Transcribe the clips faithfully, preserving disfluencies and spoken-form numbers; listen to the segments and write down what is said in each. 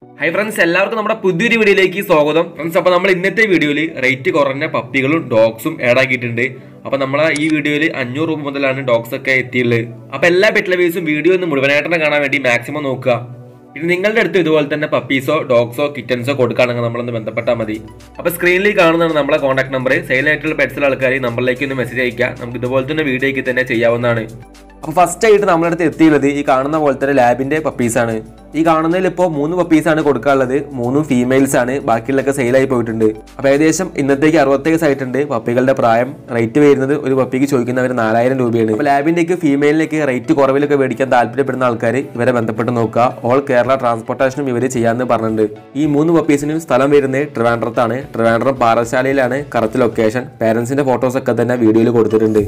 Hi friends, എല്ലാവർക്കും നമ്മുടെ പുതിയൊരു വീഡിയോയിലേക്ക് സ്വാഗതം. ഫ്രണ്ട്സ്, അപ്പോൾ നമ്മൾ ഇന്നത്തെ വീഡിയോയിൽ റേറ്റ് കുറഞ്ഞ പപ്പികളും ഡോഗ്സും ആഡ് ആക്കിയിട്ടുണ്ട്. അപ്പോൾ നമ്മളെ ഈ വീഡിയോയിൽ അഞ്ഞൂറ് രൂപ മുതലാണ് ഡോഗ്സ് ഒക്കെ എത്തിയുള്ളത്. അപ്പോൾ എല്ലാ പെറ്റ് ലവേഴ്സും വീഡിയോ ഒന്ന് മുഴുവനായിട്ട് കാണാൻ വേണ്ടി മാക്സിമം നോക്കുക. പിന്നെ നിങ്ങളുടെ അടുത്ത് ഇതുപോലെ തന്നെ പപ്പീസോ ഡോഗ്സോ കിറ്റൻസോ കൊടുക്കുകയാണെങ്കിൽ നമ്മളൊന്ന് ബന്ധപ്പെട്ടാൽ മതി. അപ്പോൾ സ്ക്രീനിൽ കാണുന്നതാണ് നമ്മളെ കോൺടാക്ട് നമ്പർ. സെയിലായിട്ടുള്ള പെറ്റ്സിലെ ആൾക്കാർ നമ്പറിലേക്ക് ഒന്ന് മെസ്സേജ് അയക്കുക. നമുക്ക് ഇതുപോലെ തന്നെ വീഡിയോയ്ക്ക് തന്നെ ചെയ്യാവുന്നതാണ്. അപ്പോൾ ഫസ്റ്റ് ആയിട്ട് നമ്മുടെ അടുത്ത് എത്തിയുള്ളത് ഈ കാണുന്ന പോലെ തന്നെ ലാബിന്റെ പപ്പീസാണ്. ഈ കാണുന്നതിൽ ഇപ്പോൾ മൂന്ന് പപ്പീസാണ് കൊടുക്കാനുള്ളത്. മൂന്നും ഫീമെയിൽസ് ആണ്, ബാക്കിയുള്ളൊക്കെ സെയിലായി പോയിട്ടുണ്ട്. അപ്പോൾ ഏകദേശം ഇന്നത്തേക്ക് അറുപത്തേഴ് ആയിട്ടുണ്ട്. പപ്പികളുടെ പ്രായം റേറ്റ് വരുന്നത് ഒരു പപ്പിക്ക് ചോദിക്കുന്നവർ നാലായിരം രൂപയാണ്. അപ്പോൾ ലാബിൻ്റെക്ക് ഫീമെയിലിലേക്ക് റേറ്റ് കുറവിലൊക്കെ മേടിക്കാൻ താല്പര്യപ്പെടുന്ന ആൾക്കാർ ഇവരെ ബന്ധപ്പെട്ട് നോക്കുക. ഓൾ കേരള ട്രാൻസ്പോർട്ടേഷനും ഇവർ ചെയ്യാമെന്ന് പറഞ്ഞിട്ടുണ്ട്. ഈ മൂന്ന് പപ്പീസിനും സ്ഥലം വരുന്നത് ട്രിവാൻഡ്രത്താണ്. ട്രിവാൻഡ്രം പാറശാലയിലാണ് കറക്റ്റ് ലൊക്കേഷൻ. പേരൻസിന്റെ ഫോട്ടോസ് ഒക്കെ തന്നെ വീഡിയോയിൽ കൊടുത്തിട്ടുണ്ട്.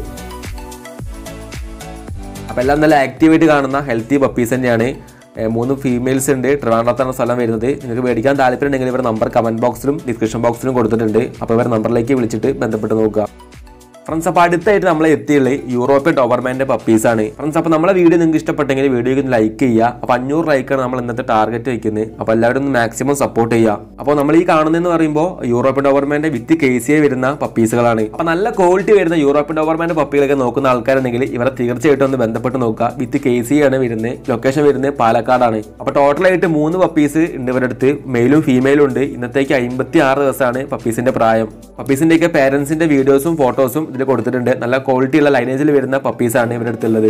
അപ്പോൾ എല്ലാം നല്ല ആക്റ്റീവായിട്ട് കാണുന്ന ഹെൽത്തി പപ്പീസ് തന്നെയാണ്. മൂന്ന് ഫീമെയിൽസ് ഉണ്ട്. ട്രിവാൻഡ്രത്താണ് സ്ഥലം വരുന്നത്. നിങ്ങൾക്ക് മേടിക്കാൻ താല്പര്യം ഉണ്ടെങ്കിൽ ഇവർ നമ്പർ കമന്റ് ബോക്സിലും ഡിസ്ക്രിപ്ഷൻ ബോക്സിലും കൊടുത്തിട്ടുണ്ട്. അപ്പോൾ ഇവർ നമ്പറിലേക്ക് വിളിച്ചിട്ട് ബന്ധപ്പെട്ട് നോക്കുക. ഫ്രണ്ട്സ്, അപ്പോൾ അടുത്തായിട്ട് നമ്മളെ എത്തിയുള്ളത് യൂറോപ്യൻ ഡോബർമാൻ്റെ പപ്പീസാണ്. ഫ്രണ്ട്സ്, അപ്പോൾ നമ്മളെ വീഡിയോ നിങ്ങൾക്ക് ഇഷ്ടപ്പെട്ടെങ്കിൽ വീഡിയോക്ക് ഒന്ന് ലൈക്ക് ചെയ്യുക. അപ്പോൾ അഞ്ഞൂറ് ലൈക്കാണ് നമ്മൾ ഇന്നത്തെ ടാർഗറ്റ് വയ്ക്കുന്നത്. അപ്പോൾ എല്ലാവരും ഒന്ന് മാക്സിമം സപ്പോർട്ട് ചെയ്യുക. അപ്പോൾ നമ്മൾ ഈ കാണുന്നതെന്ന് പറയുമ്പോൾ യൂറോപ്യൻ ഡോബർമാൻ്റെ വിത്ത് കേസിയെ വരുന്ന പപ്പീസുകളാണ്. അപ്പോൾ നല്ല ക്വാളിറ്റി വരുന്ന യൂറോപ്യൻ ഡോബർമാൻ്റെ പപ്പികളൊക്കെ നോക്കുന്ന ആൾക്കാരുണ്ടെങ്കിൽ ഇവരെ തീർച്ചയായിട്ടും ഒന്ന് ബന്ധപ്പെട്ട് നോക്കുക. വിത്ത് കേസി ആണ് വരുന്നത്. ലൊക്കേഷൻ വരുന്നത് പാലക്കാടാണ്. അപ്പോൾ ടോട്ടലായിട്ട് മൂന്ന് പപ്പീസ് ഉണ്ട് ഇവരുടെ അടുത്ത്. മെയിലും ഫീമെയിലും ഉണ്ട്. ഇന്നത്തേക്ക് അമ്പത്തി ആറ് ദിവസമാണ് പപ്പീസിന്റെ പ്രായം. പപ്പീസിന്റെയൊക്കെ പേരൻസിന്റെ വീഡിയോസും ഫോട്ടോസും ഇതിൽ കൊടുത്തിട്ടുണ്ട്. നല്ല ക്വാളിറ്റി ഉള്ള ലൈനേജിൽ വരുന്ന പപ്പീസാണ് ഇവരുടെ അടുത്തുള്ളത്.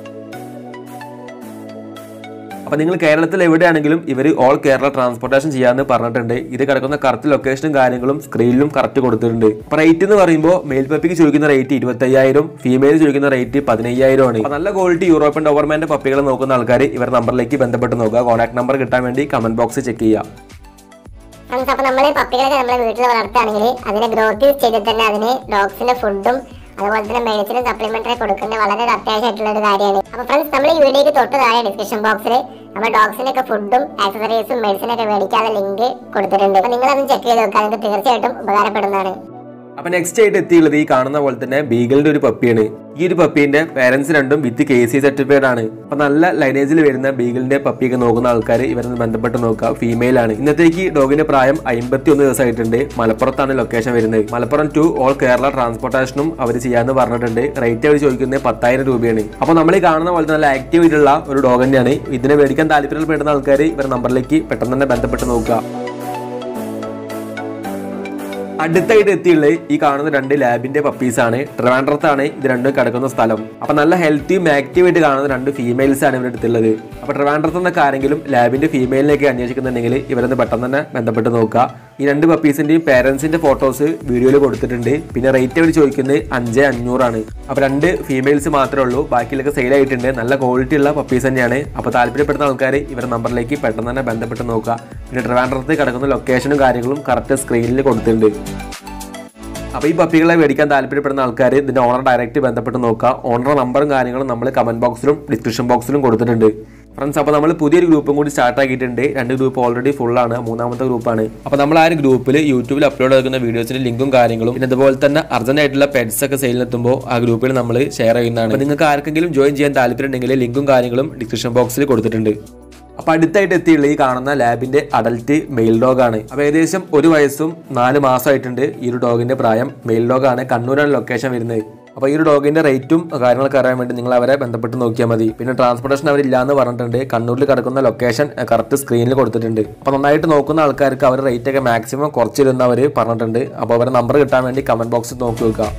അപ്പോൾ നിങ്ങൾ കേരളത്തിൽ എവിടെയാണെങ്കിലും ഇവർ ഓൾ കേരള ട്രാൻസ്പോർട്ടേഷൻ ചെയ്യാമെന്ന് പറഞ്ഞിട്ടുണ്ട്. ഇത് കിടക്കുന്ന കറക്റ്റ് ലൊക്കേഷനും കാര്യങ്ങളും സ്ക്രീനിലും കറക്റ്റ് കൊടുത്തിട്ടുണ്ട്. അപ്പോൾ റേറ്റ് എന്ന് പറയുമ്പോൾ മെയിൽ പപ്പിക്ക് ചോദിക്കുന്ന റേറ്റ് ഇരുപത്തയ്യായിരം, ഫീമെയിൽ ചോദിക്കുന്ന റേറ്റ് പതിനയ്യായിരം ആണ്. അപ്പോൾ നല്ല ക്വാളിറ്റി യൂറോപ്യൻ ഡോബർമാൻ്റെ പപ്പികളെ നോക്കുന്ന ആൾക്കാർ ഇവർ നമ്പറിലേക്ക് ബന്ധപ്പെട്ട് നോക്കുക. കോൺടാക്ട് നമ്പർ കിട്ടാൻ വേണ്ടി കമന്റ് ബോക്സ് ചെക്ക് ചെയ്യുക. ഫ്രണ്ട്സ്, അപ്പോൾ നമ്മൾ പപ്പികളൊക്കെ നമ്മളെ വീട്ടിൽ വളർത്തുകയാണെങ്കിൽ അതിനെ ഗ്രോത്ത് ചെയ്തിട്ട് തന്നെ അതിന് ഡോഗ്സിന്റെ ഫുഡും അതുപോലെ തന്നെ മെഡിസിനും സപ്ലിമെന്ററി കൊടുക്കുന്നത് വളരെ അത്യാവശ്യമായിട്ടുള്ള ഒരു കാര്യമാണ്. അപ്പോൾ ഫ്രണ്ട്സ്, നമ്മൾ ഈ വീഡിയോക്ക് തൊട്ട് താഴെ ഡിസ്ക്രിപ്ഷൻ ബോക്സിൽ നമ്മൾ ഡോഗ്സിനൊക്കെ ഫുഡും ആക്സസറീസും മെഡിസിനൊക്കെ മേടിക്കാതെ ലിങ്ക് കൊടുത്തിട്ടുണ്ട്. അപ്പോൾ നിങ്ങൾ അതൊന്ന് ചെക്ക് ചെയ്ത് നോക്കുക. നിങ്ങൾക്ക് തീർച്ചയായിട്ടും ഉപകാരപ്പെടുന്നതാണ്. അപ്പോൾ നെക്സ്റ്റ് ആയിട്ട് എത്തിയുള്ളത് ഈ കാണുന്ന പോലെ തന്നെ ബീഗലിന്റെ ഒരു പപ്പിയാണ്. ഈ ഒരു പപ്പീന്റെ പേരൻസ് രണ്ടും വിത്ത് കെ സി സർട്ടിഫൈഡ് ആണ്. അപ്പൊ നല്ല ലൈനേജിൽ വരുന്ന ബീഗലിന്റെ പപ്പിയൊക്കെ നോക്കുന്ന ആൾക്കാർ ഇവരെ ബന്ധപ്പെട്ട് നോക്കുക. ഫീമെയിൽ ആണ്. ഇന്നത്തേക്ക് ഡോഗിന്റെ പ്രായം അമ്പത്തി ഒന്ന് ദിവസമായിട്ടുണ്ട്. മലപ്പുറത്താണ് ലൊക്കേഷൻ വരുന്നത്. മലപ്പുറം ടു ഓൾ കേരള ട്രാൻസ്പോർട്ടേഷനും അവർ ചെയ്യാന്ന് പറഞ്ഞിട്ടുണ്ട്. റേറ്റ് അവർ ചോദിക്കുന്നത് പത്തായിരം രൂപയാണ്. അപ്പോൾ നമ്മൾ ഈ കാണുന്ന പോലെ നല്ല ആക്റ്റീവ് ആയിട്ടുള്ള ഒരു ഡോഗ് തന്നെയാണ്. ഇതിനെ മേടിക്കാൻ താല്പര്യപ്പെടുന്ന ആൾക്കാർ ഇവരുടെ നമ്പറിലേക്ക് പെട്ടെന്ന് തന്നെ ബന്ധപ്പെട്ട് നോക്കുക. അടുത്തായിട്ട് എത്തിയുള്ളത് ഈ കാണുന്ന രണ്ട് ലാബിന്റെ പപ്പീസാണ്. ട്രിവാൻഡ്രത്താണ് ഇത് രണ്ടും കിടക്കുന്ന സ്ഥലം. അപ്പൊ നല്ല ഹെൽത്തിയും ആക്റ്റീവായിട്ട് കാണുന്ന രണ്ട് ഫീമെയിൽസ് ആണ് ഇവരുടെ അടുത്തുള്ളത്. അപ്പൊ ട്രിവാൻഡ്രത്ത് നിന്നൊക്കെ ആരെങ്കിലും ലാബിന്റെ ഫീമെയിലിലേക്ക് അന്വേഷിക്കുന്നുണ്ടെങ്കിൽ ഇവരൊന്ന് പെട്ടെന്ന് തന്നെ ബന്ധപ്പെട്ട് നോക്കുക. ഈ രണ്ട് പപ്പീസിന്റെയും പേരൻസിന്റെ ഫോട്ടോസ് വീഡിയോയിൽ കൊടുത്തിട്ടുണ്ട്. പിന്നെ റേറ്റ് അവർ ചോദിക്കുന്നത് അഞ്ച് അഞ്ഞൂറാണ്. അപ്പൊ രണ്ട് ഫീമെയിൽസ് മാത്രമേ ഉള്ളൂ. ബാക്കിയിലൊക്കെ സെയിൽ ആയിട്ടുണ്ട്. നല്ല ക്വാളിറ്റി ഉള്ള പപ്പീസ് തന്നെയാണ്. അപ്പോൾ താല്പര്യപ്പെടുന്ന ആൾക്കാർ ഇവരുടെ നമ്പറിലേക്ക് പെട്ടെന്ന് തന്നെ ബന്ധപ്പെട്ട് നോക്കുക. പിന്നെ ട്രിവാൻഡ്രത്ത് കിടക്കുന്ന ലൊക്കേഷനും കാര്യങ്ങളും കറക്റ്റ് സ്ക്രീനിൽ കൊടുത്തിട്ടുണ്ട്. അപ്പോൾ ഈ പപ്പികളെ മേടിക്കാൻ താല്പര്യപ്പെടുന്ന ആൾക്കാർ ഇതിന്റെ ഓണർ ഡയറക്റ്റ് ബന്ധപ്പെട്ട് നോക്കുക. ഓണർ നമ്പറും കാര്യങ്ങളും നമ്മൾ കമന്റ് ബോക്സിലും ഡിസ്ക്രിപ്ഷൻ ബോക്സിലും കൊടുത്തിട്ടുണ്ട്. ഫ്രണ്ട്സ്, അപ്പോൾ നമ്മൾ പുതിയൊരു ഗ്രൂപ്പും കൂടി സ്റ്റാർട്ട് ആക്കിയിട്ടുണ്ട്. രണ്ട് ഗ്രൂപ്പ് ഓൾറെഡി ഫുള്ളാണ്. മൂന്നാമത്തെ ഗ്രൂപ്പാണ്. അപ്പോൾ നമ്മൾ ആ ഒരു ഗ്രൂപ്പിൽ യൂട്യൂബിൽ അപ്ലോഡ് ആക്കുന്ന വീഡിയോസിന്റെ ലിങ്കും കാര്യങ്ങളും പിന്നെ അതുപോലെ തന്നെ അർജന്റ് ആയിട്ടുള്ള പെറ്റ്സ് ഒക്കെ സെയിലിനെത്തുമ്പോൾ ആ ഗ്രൂപ്പിൽ നമ്മൾ ഷെയർ ചെയ്യുന്നതാണ്. അപ്പോൾ നിങ്ങൾക്ക് ആർക്കെങ്കിലും ജോയിൻ ചെയ്യാൻ താല്പര്യം ഉണ്ടെങ്കിൽ ലിങ്കും കാര്യങ്ങളും ഡിസ്ക്രിപ്ഷൻ ബോക്സിൽ കൊടുത്തിട്ടുണ്ട്. അപ്പോൾ അടുത്തായിട്ട് എത്തിയുള്ള ഈ കാണുന്ന ലാബിന്റെ അഡൽട്ട് മെയിൽ ഡോഗ് ആണ്. അപ്പോൾ ഏകദേശം ഒരു വയസ്സും നാല് മാസമായിട്ടുണ്ട് ഈ ഒരു ഡോഗിന്റെ പ്രായം. മെയിൽ ഡോഗാണ്. കണ്ണൂരാണ് ലൊക്കേഷൻ വരുന്നത്. അപ്പോൾ ഈ ഒരു ഡോഗിന്റെ റേറ്റും കാര്യങ്ങളൊക്കെ അറിയാൻ വേണ്ടി നിങ്ങൾ അവരെ ബന്ധപ്പെട്ട് നോക്കിയാൽ മതി. പിന്നെ ട്രാൻസ്പോർട്ടേഷൻ അവരില്ല എന്ന് പറഞ്ഞിട്ടുണ്ട്. കണ്ണൂരിൽ കിടക്കുന്ന ലൊക്കേഷൻ കറക്റ്റ് സ്ക്രീനിൽ കൊടുത്തിട്ടുണ്ട്. അപ്പോൾ നന്നായിട്ട് നോക്കുന്ന ആൾക്കാർക്ക് അവർ റേറ്റ് ഒക്കെ മാക്സിമം കുറച്ചിരുന്ന് അവർ പറഞ്ഞിട്ടുണ്ട്. അപ്പോൾ അവരുടെ നമ്പർ കിട്ടാൻ വേണ്ടി കമന്റ് ബോക്സിൽ നോക്കി വെക്കുക.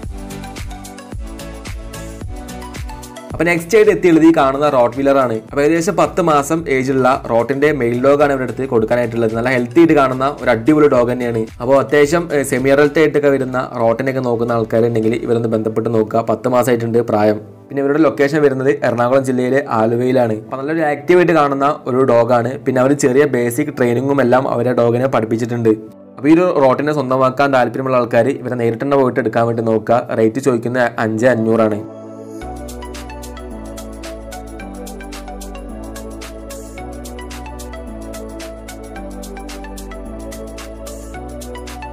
അപ്പോൾ നെക്സ്റ്റ് ആയിട്ട് എത്തിയുള്ളത് ഈ കാണുന്ന റോട്ട് വീലർ ആണ്. അപ്പോൾ ഏകദേശം പത്ത് മാസം ഏജുള്ള റോട്ടിന്റെ മെയിൽ ഡോഗാണ് ഇവരുടെ അടുത്ത് കൊടുക്കാനായിട്ടുള്ളത്. നല്ല ഹെൽത്തി ആയിട്ട് കാണുന്ന ഒരു അടിപൊളി ഡോഗ് തന്നെയാണ്. അപ്പോൾ അത്യാവശ്യം സെമിയറൽറ്റി ആയിട്ടൊക്കെ വരുന്ന റോട്ടിനൊക്കെ നോക്കുന്ന ആൾക്കാരുണ്ടെങ്കിൽ ഇവരൊന്ന് ബന്ധപ്പെട്ട് നോക്കുക. പത്ത് മാസമായിട്ടുണ്ട് പ്രായം. പിന്നെ ഇവരുടെ ലൊക്കേഷൻ വരുന്നത് എറണാകുളം ജില്ലയിലെ ആലുവയിലാണ്. അപ്പോൾ നല്ലൊരു ആക്റ്റീവായിട്ട് കാണുന്ന ഒരു ഡോഗാണ്. പിന്നെ അവർ ചെറിയ ബേസിക് ട്രെയിനിങ്ങും എല്ലാം അവരെ ഡോഗിനെ പഠിപ്പിച്ചിട്ടുണ്ട്. അപ്പോൾ ഈ ഒരു റോട്ടിനെ സ്വന്തമാക്കാൻ താല്പര്യമുള്ള ആൾക്കാർ ഇവരെ നേരിട്ട് തന്നെ പോയിട്ട് എടുക്കാൻ വേണ്ടി നോക്കുക. റേറ്റ് ചോദിക്കുന്നത് അഞ്ച് അഞ്ഞൂറാണ്.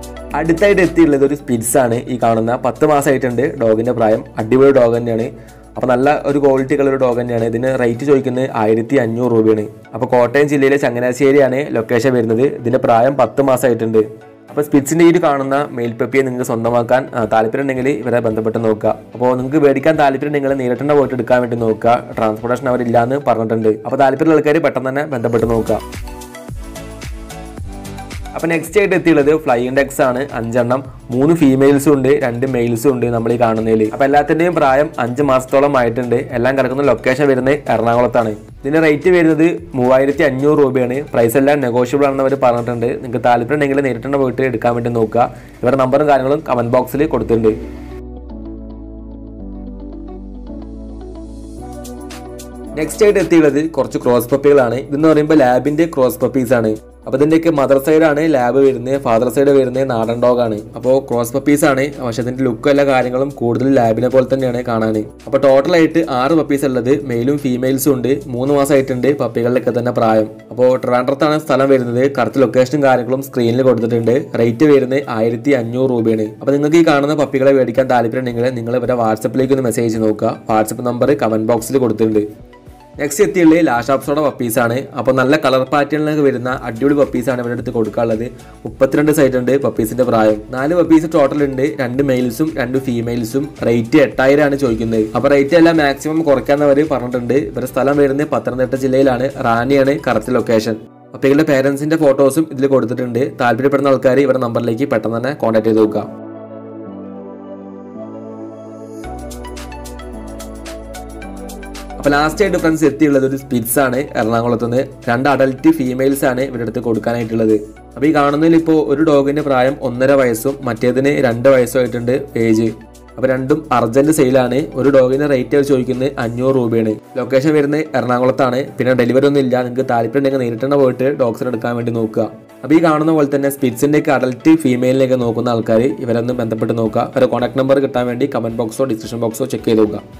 അടുത്തായിട്ട് എത്തിയുള്ളത് ഒരു സ്പിറ്റ്സ് ആണ്. ഈ കാണുന്ന പത്ത് മാസമായിട്ടുണ്ട് ഡോഗിന്റെ പ്രായം. അടിപൊളി ഡോഗ് തന്നെയാണ്. അപ്പോൾ നല്ല ഒരു ക്വാളിറ്റി ഉള്ള ഒരു ഡോഗ് തന്നെയാണ്. ഇതിന് റേറ്റ് ചോദിക്കുന്നത് ആയിരത്തി അഞ്ഞൂറ് രൂപയാണ്. അപ്പോൾ കോട്ടയം ജില്ലയിലെ ചങ്ങനാശ്ശേരിയാണ് ലൊക്കേഷൻ വരുന്നത്. ഇതിന്റെ പ്രായം പത്ത് മാസമായിട്ടുണ്ട്. അപ്പോൾ സ്പിറ്റ്സിൻ്റെ ഈ കാണുന്ന മെയിൽ പപ്പിയെ നിങ്ങൾക്ക് സ്വന്തമാക്കാൻ താല്പര്യം ഉണ്ടെങ്കിൽ ഇവരെ ബന്ധപ്പെട്ട് നോക്കുക. അപ്പോൾ നിങ്ങൾക്ക് മേടിക്കാൻ താല്പര്യം ഉണ്ടെങ്കിൽ നേരിട്ട് തന്നെ പോയിട്ട് എടുക്കാൻ വേണ്ടി നോക്കുക. ട്രാൻസ്പോർട്ടേഷൻ അവരില്ലാന്ന് പറഞ്ഞിട്ടുണ്ട്. അപ്പോൾ താല്പര്യമുള്ള ആൾക്കാർ പെട്ടെന്ന് തന്നെ ബന്ധപ്പെട്ട് നോക്കുക. അപ്പോൾ നെക്സ്റ്റ് ആയിട്ട് എത്തിയുള്ളത് ഫ്ലൈയിങ് ഡെക്സ് ആണ്. അഞ്ചെണ്ണം, മൂന്ന് ഫീമെയിൽസും ഉണ്ട്, രണ്ട് മെയിൽസും ഉണ്ട് നമ്മൾ ഈ കാണുന്നതിൽ. അപ്പോൾ എല്ലാത്തിൻ്റെയും പ്രായം അഞ്ച് മാസത്തോളം ആയിട്ടുണ്ട്. എല്ലാം കിടക്കുന്ന ലൊക്കേഷൻ വരുന്നത് എറണാകുളത്താണ്. ഇതിന്റെ റേറ്റ് വരുന്നത് മൂവായിരത്തി അഞ്ഞൂറ് രൂപയാണ്. പ്രൈസ് എല്ലാം നെഗോഷ്യബിൾ ആണെന്ന് അവർ പറഞ്ഞിട്ടുണ്ട്. നിങ്ങൾക്ക് താല്പര്യം ഉണ്ടെങ്കിൽ നേരിട്ട് തന്നെ പോയിട്ട് എടുക്കാൻ വേണ്ടി നോക്കുക. ഇവരുടെ നമ്പറും കാര്യങ്ങളും കമന്റ് ബോക്സിൽ കൊടുത്തിട്ടുണ്ട്. നെക്സ്റ്റ് ആയിട്ട് എത്തിയുള്ളത് കുറച്ച് ക്രോസ് പപ്പികളാണ്. ഇതെന്ന് പറയുമ്പോൾ ലാബിന്റെ ക്രോസ് പപ്പീസ് ആണ്. അപ്പോൾ ഇതിൻ്റെയൊക്കെ മദർ സൈഡാണ് ലാബ് വരുന്നത്, ഫാദർ സൈഡ് വരുന്നത് നാടൻ ഡോഗാണ്. അപ്പോൾ ക്രോസ് പപ്പീസ് ആണ്. പക്ഷേ അതിൻ്റെ ലുക്കും എല്ലാ കാര്യങ്ങളും കൂടുതൽ ലാബിനെ പോലെ തന്നെയാണ് കാണാൻ. അപ്പോൾ ടോട്ടലായിട്ട് ആറ് പപ്പീസ് ഉള്ളത്, മെയിലും ഫീമെയിൽസും ഉണ്ട്. മൂന്ന് മാസമായിട്ടുണ്ട് പപ്പികളിലൊക്കെ തന്നെ പ്രായം. അപ്പോൾ ട്രിവാൻഡ്രത്താണ് സ്ഥലം വരുന്നത്. കറക്റ്റ് ലൊക്കേഷനും കാര്യങ്ങളും സ്ക്രീനിൽ കൊടുത്തിട്ടുണ്ട്. റേറ്റ് വരുന്നത് ആയിരത്തി അഞ്ഞൂറ് രൂപയാണ്. അപ്പോൾ നിങ്ങൾക്ക് ഈ കാണുന്ന പപ്പികളെ മേടിക്കാൻ താല്പര്യം ഉണ്ടെങ്കിൽ നിങ്ങൾ ഇവരെ വാട്സപ്പിലേക്ക് ഒന്ന് മെസ്സേജ് നോക്കുക. വാട്സപ്പ് നമ്പർ കമന്റ് ബോക്സിൽ കൊടുത്തിട്ടുണ്ട്. നെക്സ്റ്റ് എത്തിയുള്ളത് ലാഷാപ്സോടെ പപ്പീസാണ്. അപ്പോൾ നല്ല കളർ പാറ്റേണിലൊക്കെ വരുന്ന അടിപൊളി പപ്പീസാണ് ഇവരുടെ അടുത്ത് കൊടുക്കാനുള്ളത്. മുപ്പത്തിരണ്ട് സൈറ്റ് ഉണ്ട് പപ്പീസിന്റെ പ്രായം. നാല് പപ്പീസ് ടോട്ടൽ ഉണ്ട്, രണ്ട് മെയിൽസും രണ്ട് ഫീമെയിൽസും. റേറ്റ് എട്ടായിരം ആണ് ചോദിക്കുന്നത്. അപ്പോൾ റേറ്റ് എല്ലാം മാക്സിമം കുറയ്ക്കാന്നവർ പറഞ്ഞിട്ടുണ്ട്. ഇവരുടെ സ്ഥലം വരുന്നത് പത്തനംതിട്ട ജില്ലയിലാണ്. റാണിയാണ് കറക്റ്റ് ലൊക്കേഷൻ. അപ്പോൾ ഇവരുടെ പേരൻസിന്റെ ഫോട്ടോസും ഇതിൽ കൊടുത്തിട്ടുണ്ട്. താല്പര്യപ്പെടുന്ന ആൾക്കാർ ഇവരുടെ നമ്പറിലേക്ക് പെട്ടെന്ന് തന്നെ കോൺടാക്ട് ചെയ്ത് നോക്കുക. അപ്പോൾ ലാസ്റ്റ് ആയിട്ട് ഫ്രണ്ട്സ് എത്തിയുള്ളത് ഒരു സ്പിറ്റ്സ് ആണ് എറണാകുളത്ത് നിന്ന്. രണ്ട് അഡൽറ്റ് ഫീമെയിൽസ് ആണ് ഇവരുടെ അടുത്ത് കൊടുക്കാനായിട്ടുള്ളത്. അപ്പോൾ ഈ കാണുന്നതിൽ ഇപ്പോൾ ഒരു ഡോഗിന്റെ പ്രായം ഒന്നര വയസ്സും മറ്റേതിന് രണ്ട് വയസ്സും ആയിട്ടുണ്ട് ഏജ്. അപ്പോൾ രണ്ടും അർജന്റ് സെയിലാണ്. ഒരു ഡോഗിന്റെ റേറ്റ് ചോദിക്കുന്നത് അഞ്ഞൂറ് രൂപയാണ്. ലൊക്കേഷൻ വരുന്നത് എറണാകുളത്താണ്. പിന്നെ ഡെലിവറി ഒന്നും ഇല്ല. നിങ്ങൾക്ക് താല്പര്യം ഉണ്ടെങ്കിൽ നേരിട്ട് തന്നെ പോയിട്ട് ഡോഗ്സിനെ എടുക്കാൻ വേണ്ടി നോക്കുക. അപ്പോൾ ഈ കാണുന്ന പോലെ തന്നെ സ്പിറ്റ്സിന്റെ ഒക്കെ അഡൽറ്റ് ഫീമെയിലിനെയൊക്കെ നോക്കുന്ന ആൾക്കാർ ഇവരൊന്ന് ബന്ധപ്പെട്ട് നോക്കുക. അവരുടെ കോൺടാക്ട് നമ്പർ കിട്ടാൻ വേണ്ടി കമന്റ് ബോക്സോ ഡിസ്ക്രിപ്ഷൻ ബോക്സോ ചെക്ക് ചെയ്ത് നോക്കുക.